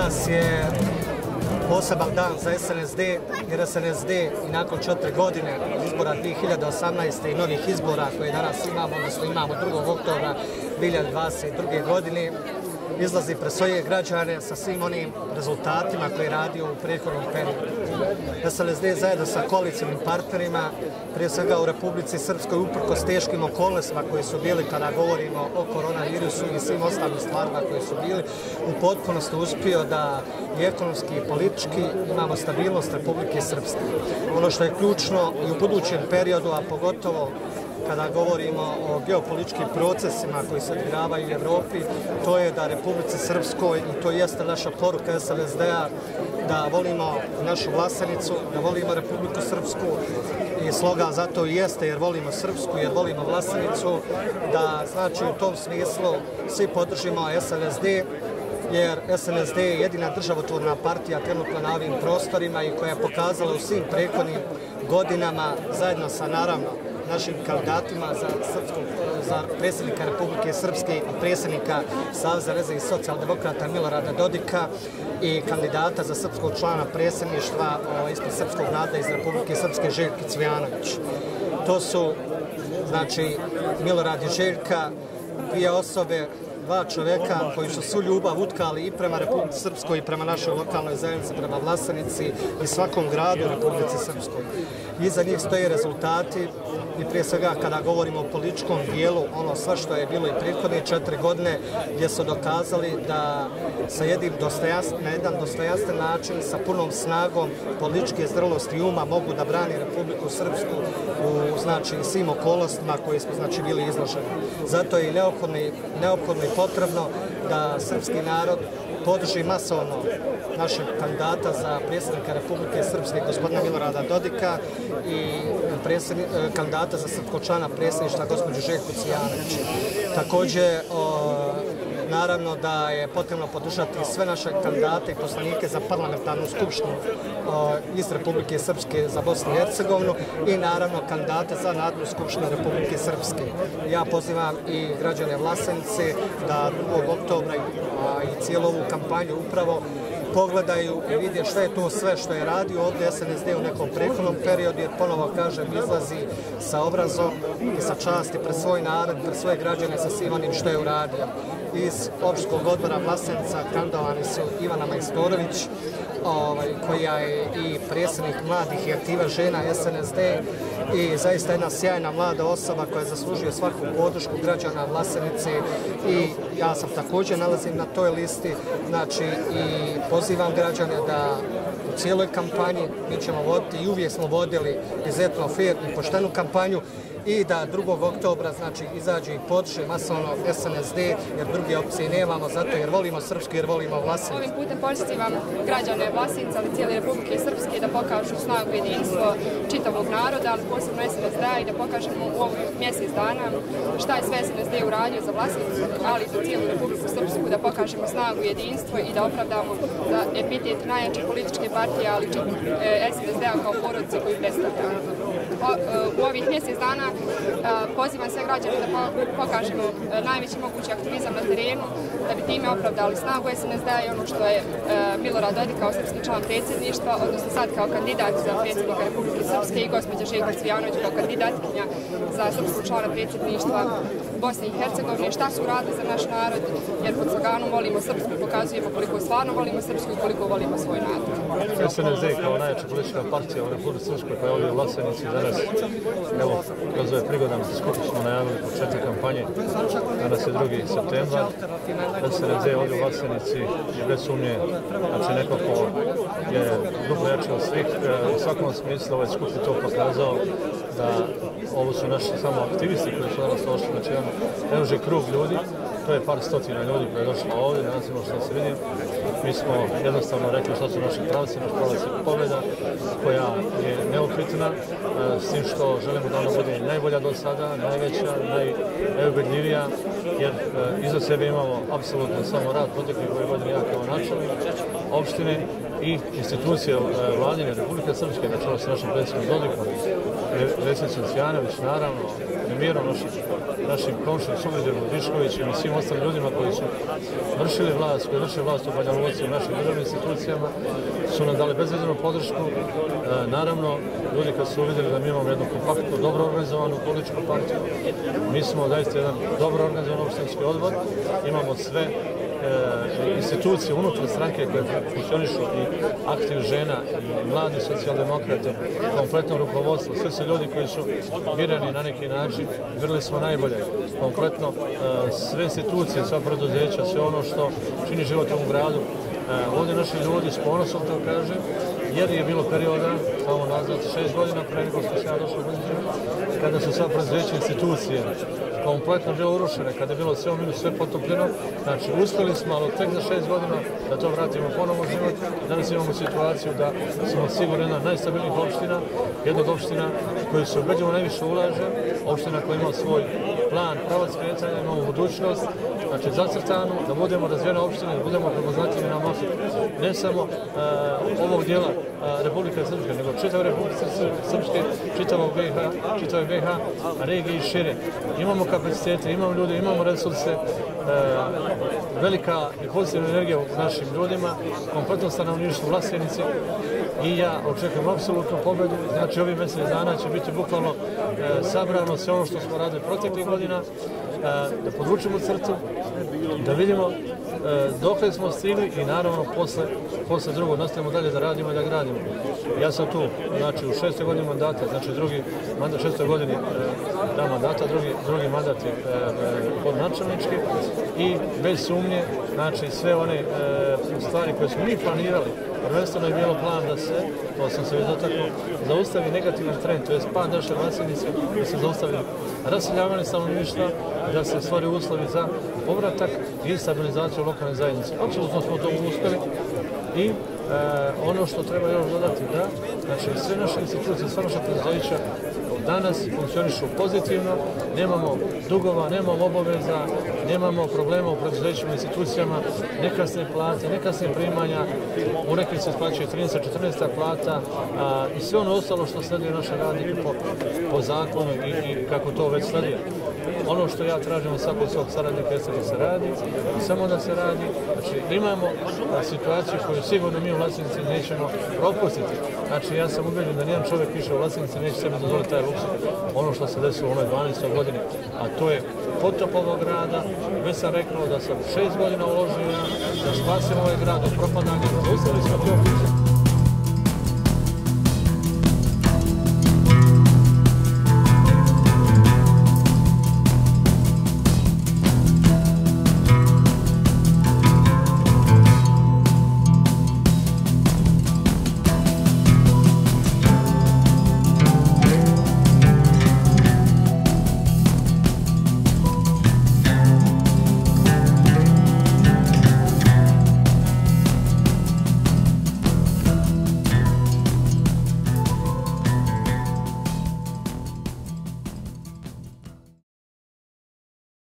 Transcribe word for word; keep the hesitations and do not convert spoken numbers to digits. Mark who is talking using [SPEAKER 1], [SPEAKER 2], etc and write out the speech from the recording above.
[SPEAKER 1] Danas je poseban dan za S N S D, jer S N S D i nakon četiri godine izbora dvije hiljade osamnaeste. i novih izbora koje danas imamo, odnosno imamo drugog oktobra dvije hiljade dvadeset druge. godine, izlazi pred svoje građane sa svim onim rezultatima koje je radio u prethodnom periodu. S N S D zajedno sa koalicijnim partnerima, prije svega u Republici Srpskoj, uprkos teškim okolnostima koji su bili kada govorimo o koronavirusu i svim ostalim stvarima koje su bili, u potpunosti uspio da i ekonomski i politički imamo stabilnost Republike Srpske. Ono što je ključno i u budućem periodu, a pogotovo kada govorimo o geopolitičkim procesima koji se odigravaju u Evropi, to je da Republici Srpskoj, i to jeste naša poruka S N S D-a, da volimo našu Vlasenicu, da volimo Republiku Srpsku, i slogan zato i jeste jer volimo Srpsku, jer volimo Vlasenicu, da znači u tom smislu svi podržimo S N S D, jer S N S D je jedina državotvorna partija trenutno na ovim prostorima i koja je pokazala u svim prethodnim godinama, zajedno sa naravno našim kandidatima za, srpskog, za predsjednika Republike Srpske i predsjednika Saveza vezanih socijaldemokrata Milorada Dodika i kandidata za srpskog člana predsjedništva ispred Srpskog naroda iz Republike Srpske Željka Cvijanović. To su, znači, Milorad i Željka, dvije osobe, dva čoveka koji su svu ljubav utkali i prema Republici Srpskoj i prema našoj lokalnoj zajednici, prema Vlasenici i svakom gradu u Republici Srpskoj. Iza njih stoje rezultati i prije svega kada govorimo o političkom dijelu, ono sve što je bilo i prethodne četiri godine, gdje su dokazali da sa jednim na jedan dostojanstven način, sa punom snagom političke zrelosti i uma mogu da brani Republiku Srpsku u znači, svim okolnostima koje smo znači, bili izloženi. Zato je i neophodno, neophodno i potrebno da srpski narod podrži masovno našeg kandidata za predsjednika Republike Srpske, gospodina Milorada Dodika, i kandidata za srpskog člana predsjedništva, gospođu Željku Cvijanović. Također, naravno da je potrebno podržati sve naše kandidate i poslanike za parlamentarnu skupštinu iz Republike Srpske za Bosnu i Hercegovinu i naravno kandidate za Narodnu skupštinu Republike Srpske. Ja pozivam i građane Vlasenice da drugog oktobra i cijelu ovu kampanju upravo pogledaju i vidje šta je to sve što je radio ovdje S N S D u nekom prethodnom periodu, jer ponovo kažem, izlazi sa obrazom i sa časti pred svoj narod, pred svoje građane sa svim onim što je uradio. Iz opštinskog odbora Vlasenica kandidovani su Ivana Majstorović, ovaj, koja je i predsjednik mladih i aktiva žena S N S D i zaista jedna sjajna mlada osoba koja zaslužuje svaku podršku građana Vlasenice, i ja sam također nalazim na toj listi, znači i pozivam građane da u cijeloj kampanji mi ćemo voditi i uvijek smo vodili izuzetno fair i poštenu kampanju, i da drugog oktobra znači izađe i podrže masovno S N S D, jer druge opcije nemamo, zato jer volimo Srpsku, jer volimo Vlasenicu.
[SPEAKER 2] Ovim putem pozivam građane Vlasenice, ali cijele Republike Srpske, da pokažu snagu jedinstvo čitavog naroda, ali posebno S N S D-a, i da pokažemo u ovih mjesec dana šta je sve S N S D uradio za Vlasenicu, ali i za cijelu Republiku Srpsku, da pokažemo snagu jedinstvo i da opravdamo za epitet najjače političke partije, ali S N S D-a kao porodice koju predstavlja. U ovih mjesec dana pozivam sve građane da pokažemo najveći mogući aktivizam na terenu, da bi time opravdali snagu S N S D-a i ono što je Milorad Dodik kao srpski član predsjedništva, odnosno sad kao kandidat za predsjednika Republike Srpske, i gospođa Željka Cvijanović kao kandidatkinja za srpskog člana predsjedništva Bosne i Hercegovine, šta su radili za naš narod, jer pod sloganom volimo Srpsku pokazujemo koliko stvarno volimo Srpsku i koliko volimo svoj narod.
[SPEAKER 3] S N S D kao najjača politička partija u Republici Srpskoj koja je ovdje u Vlasenici danas, evo, kroz ove prigodama skup smo najavili početak kampanje, danas je drugi septembar. S N S D ovdje u Vlasenici je bez sumnje, znači neko ko je duplo jači od svih, u svakom smislu ovaj skup je to pokazao da ovo su naši samo aktivisti koji su danas došli, znači jedan neduži krug ljudi, to je par stotina ljudi koji je došlo ovdje, danas imamo što se vidim. Mi smo jednostavno rekli što su naši pravci, naš pravac je pobjeda koja je neupitna, s tim što želimo da ona bude najbolja do sada, najveća, najubedljivija, jer iza sebe imamo apsolutno samo rad proteklih koje godine ja kao načelnik opštine i institucije vladine Republike Srpske, na čelu sa našim predsjednikom Dodikom, predsjednicom Cvijanović, naravno, premijerom, našim, našim komšom Subeđerom, Viškovićem i svim ostalim ljudima koji su vršili vlast, koji vrše vlast u Banja Luci, u našim državnim institucijama, su nam dali bezveznu podršku. E, naravno, ljudi kad su uvidjeli da mi imamo jednu kompaktnu, dobro organizovanu političku partiju, mi smo zaista jedan dobro organizovan opštinski odbor, imamo sve E, institucije unutar stranke koje funkcionišu i aktiv žena i mladi socijaldemokrate, kompletno rukovodstvo, sve su ljudi koji su birani na neki način, birali smo najbolje, kompletno e, sve institucije, sva preduzeća, sve ono što čini život u ovom gradu. E, ovdje naši ljudi s ponosom to kažem, jer je bilo perioda, samo nazad, šest godina pre nego što se ja došao u kada su sva preduzeća institucije kompletno bilo urušene, kada je bilo sve u minus, sve potopljeno. Znači, uspjeli smo, ali tek za šest godina da to vratimo ponovo u život. Danas imamo situaciju da smo sigurno jedna od najstabilnijih opština, jednog opština koji se ubeđeno najviše ulaže, opština koja ima svoj plan, pravac kretanja, imamo budućnost, znači zacrtanu, da budemo razvijene opštine, da budemo prepoznatljivi na mapi, ne samo uh, ovog dijela uh, Republike Srpske, nego čitave Republike Srpske, čitavog B i H, čitave B i H, regije i šire. Imamo kapacitete, imamo ljude, imamo resurse, uh, velika i pozitivna energija u našim ljudima, kompletno stanovništvo u Vlasenici i ja očekujem apsolutnu pobedu. Znači, ovih mjesec dana će biti bukvalno uh, sabrano sve ono što smo radili proteklih godina, da podvučemo crtu, da vidimo dokle smo stigli i naravno posle, posle drugog nastavimo dalje da radimo i da gradimo. Ja sam tu, znači u šestoj godini mandata, znači drugi mandat, šestoj godini da mandata, drugi, drugi mandat je podnačelnički i bez sumnje, znači sve one stvari koje smo mi planirali, prvenstveno je bilo plan da se, to sam se već dotaknuo, zaustavi negativan trend, to je pad naše Vlasenica, da se zaustavi raseljavanje stanovništva, da se stvori uslovi za povratak i stabilizaciju lokalne zajednice. Apsolutno smo to uspjeli i e, ono što treba još dodati da, znači sve naše institucije, sve naše preduzeća danas funkcionišu pozitivno, nemamo dugova, nemamo obaveza, nemamo problema u preduzećima, institucijama, nekasne plate, nekasne primanja, u nekim se isplaćuje trinaesta, četrnaesta plata a, i sve ono ostalo što sleduje naše radnike po, po zakonu i, i kako to već sleduje. Ono što ja tražim od svakog svog saradnika jeste da se radi, samo da se radi. Znači, imamo a, situaciju koju sigurno mi u Vlasenici nećemo propustiti. Znači, ja sam ubeđen da nijedan čovjek više u Vlasenici neće sebi dozvoliti taj luksuz. Ono što se desilo u onoj dvanaestoj godini, a to je potop ovog grada. Već sam rekao da sam šest godina uložio da spasim ovaj grad od propadanja, zaustavili smo to.